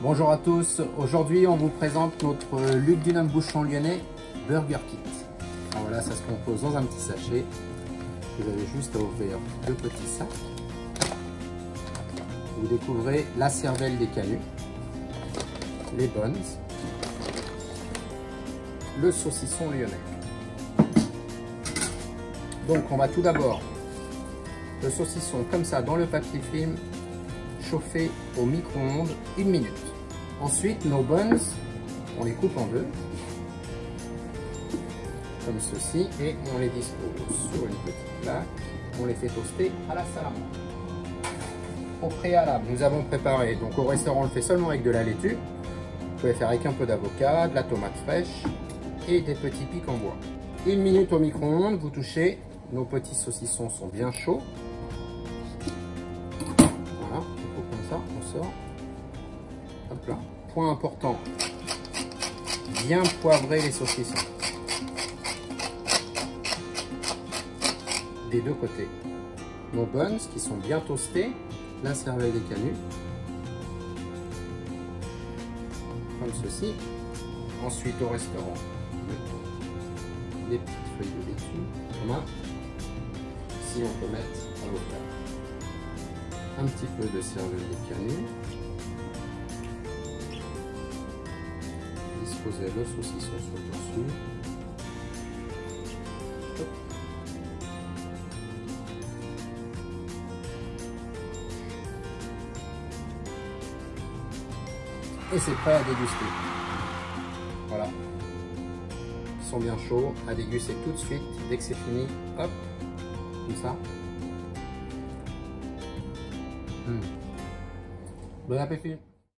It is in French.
Bonjour à tous, aujourd'hui on vous présente notre Luc Dunham Bouchon Lyonnais Burger Kit. Alors voilà, ça se compose dans un petit sachet. Vous avez juste à ouvrir le petit sac. Vous découvrez la cervelle des canuts, les buns, le saucisson lyonnais. Donc on va tout d'abord le saucisson comme ça dans le papier film, chauffer au micro-ondes 1 minute. Ensuite nos buns, on les coupe en deux, comme ceci, et on les dispose sur une petite plaque. On les fait toaster à la salle à manger. Au préalable, nous avons préparé, donc au restaurant on le fait seulement avec de la laitue. Vous pouvez faire avec un peu d'avocat, de la tomate fraîche et des petits pics en bois. 1 minute au micro-ondes, vous touchez, nos petits saucissons sont bien chauds. Voilà, on coupe comme ça, on sort. Hop là. Point important, bien poivrer les saucissons des deux côtés. Nos buns qui sont bien toastés, la cervelle des canuts, comme ceci. Ensuite au restaurant, des petites feuilles de laitue, comme si on peut mettre avocat, un petit peu de cervelle des canuts. Disposer le saucisson sur le dessus. Hop. Et c'est prêt à déguster. Voilà. Ils sont bien chauds, à déguster tout de suite. Dès que c'est fini, hop, comme ça. Bon appétit.